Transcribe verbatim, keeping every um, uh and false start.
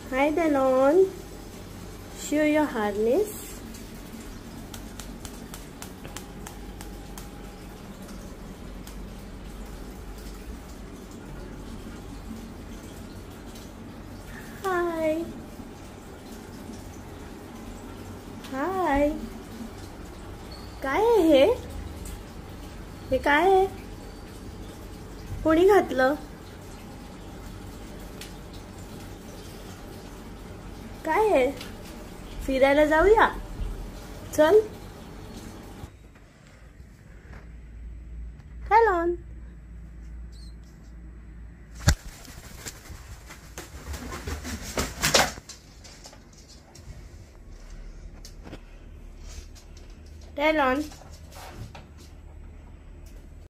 Hi Danon. Show your harness. Hi. Hi. काय आहे हे? हे काय आहे? कोणी घातलं? काय आहे? फिरायला जाऊया? चल. Danon. Danon.